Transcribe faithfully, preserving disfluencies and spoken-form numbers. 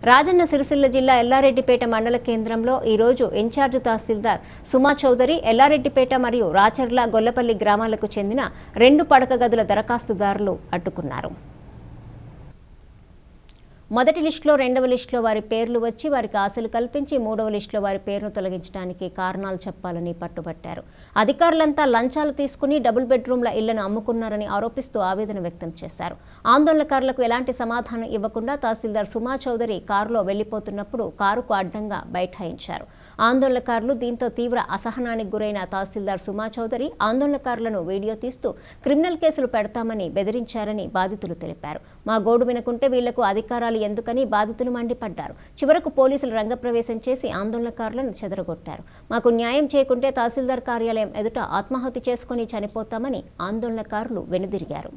రాజన్న సిరిసిల్ల జిల్లా ఎల్లారెడ్డిపేట మండల కేంద్రంలో ఈ రోజు ఇన్ఛార్జ్ తహసీల్దార్ సుమా చౌదరి ఎల్లారెడ్డిపేట మరియు రాచర్ల గొల్లపల్లి గ్రామాలకు చెందిన రెండు పడక గదుల దరఖాస్తుదారులు అడ్డుకున్నారు. మొదటి లిస్టులో రెండవ లిస్టులో వారి పేర్లు వచ్చి వారికి ఆశలు కల్పించి మూడవ లిస్టులో వారి పేరును తొలగించడానికి కారణాలు చెప్పాలని పట్టుబట్టారు. అధికారులంతా లంచాలు తీసుకుని డబుల్ బెడ్రూమ్ల ఇళ్లను అమ్ముకున్నారని ఆరోపిస్తూ ఆవేదన వ్యక్తం చేశారు. ఆందోళనకారులకు ఎలాంటి సమాధానం ఇవ్వకుండా తహసీల్దార్ సుమా చౌదరి కారులో వెళ్లిపోతున్నప్పుడు కారుకు అడ్డంగా బైఠాయించారు. ఆందోళనకారులు దీంతో తీవ్ర అసహనానికి గురైన తహసీల్దార్ సుమా చౌదరి ఆందోళనకారులను వీడియో తీస్తూ క్రిమినల్ కేసులు పెడతామని బెదిరించారని బాధితులు తెలిపారు. మా గోడు వినకుంటే వీళ్లకు అధికారాలు ఎందుకని బాధితులు మండిపడ్డారు. చివరకు పోలీసులు రంగప్రవేశం చేసి ఆందోళనకారులను చెదరగొట్టారు. మాకు న్యాయం చేయకుంటే తహసీల్దార్ కార్యాలయం ఎదుట ఆత్మహత్య చేసుకుని చనిపోతామని ఆందోళనకారులు వెనుదిరిగారు.